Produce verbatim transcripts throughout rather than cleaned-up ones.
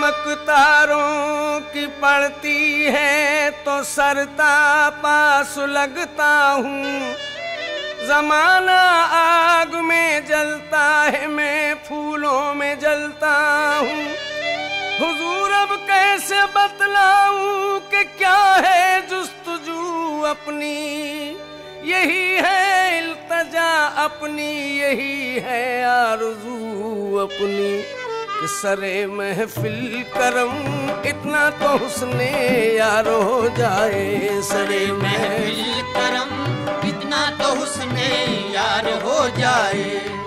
चमक तारों की पड़ती है तो सरता पास लगता हूँ। जमाना आग में जलता है, मैं फूलों में जलता हूँ। हुजूर अब कैसे बतलाऊं कि क्या है जुस्तजू अपनी, यही है इल्तजा अपनी, यही है आरज़ू अपनी। कि सरे महफिल करम इतना तो हुस्ने यार हो जाए, सरे महफिल करम इतना तो हुस्ने यार हो जाए।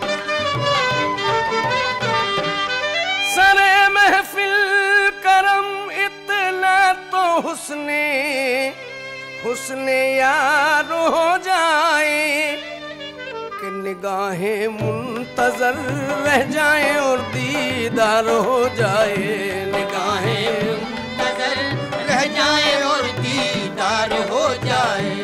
सरे महफिल करम इतना तो हुस्ने हुस्ने यार हो जाए। कि निगाहें मुंतजर रह जाएं और दीदार हो जाए, निगाहें मुंतजर रह जाएं और दीदार हो जाए।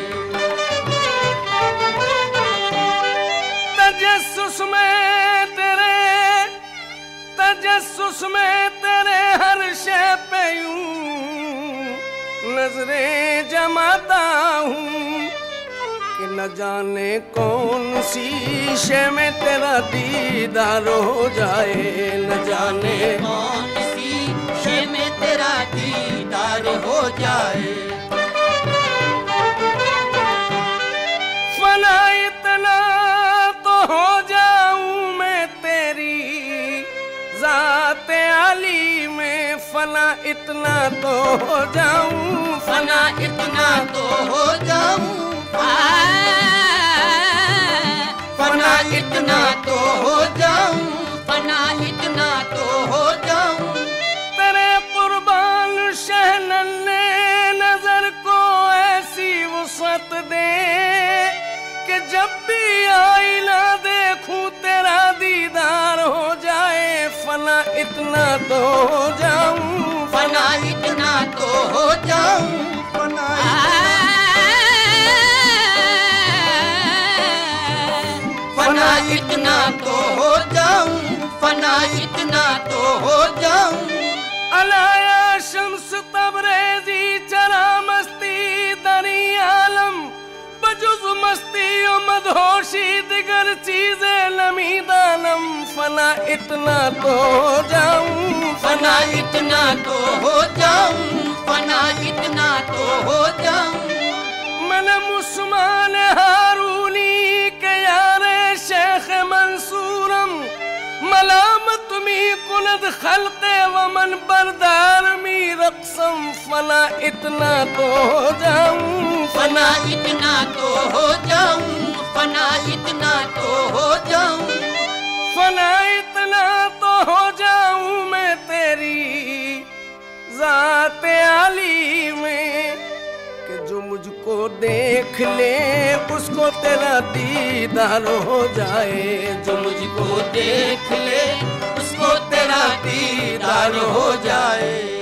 तजस्सुस में तेरे तजस्सुस में तेरे हर शय पे यूं नजरें जमाता हूँ। कि न जाने कौन सी शय में तेरा दीदार हो जाए, न जाने कौन सी शय में तेरा दीदार हो जाए। फना इतना तो हो जाऊं मैं तेरी ज़ात आली में, फना इतना तो हो जाऊं, फना इतना तो हो जाऊं, फना इतना तो हो जाऊं, फना इतना तो हो जाऊं। तेरे कुर्बान शहनन ने नजर को ऐसी वसअत दे कि जब भी आईना देखूं तेरा दीदार हो जाए। फना इतना तो हो जाऊं, फना इतना तो हो जाऊं, फना फना इतना तो हो जाऊं, फना इतना तो हो जाऊं। अलाया शम्स तबरेज़ी चरा मस्ती दरी आलम, बजुज़ मस्ती ओ मदहोशी दिगर चीज़ें नमी दानम। फना इतना तो हो जाऊं, फना इतना तो हो जाऊं, फना इतना तो हो जाऊं। मन मुस्मान हारूनी के यारे शेख मंसूरम, मलामत मी कुनद खल्क़े वमन बरदार मी रक़सम। फना इतना तो हो जाऊं, फना इतना तो हो जाऊं, फना इतना तो हो जाऊं। फना इतना तो हो जाऊं मैं तेरी ज़ात आली में। कि जो मुझको देख ले उसको तेरा दीदार हो जाए, जो मुझको देख ले उसको तेरा दीदार हो जाए।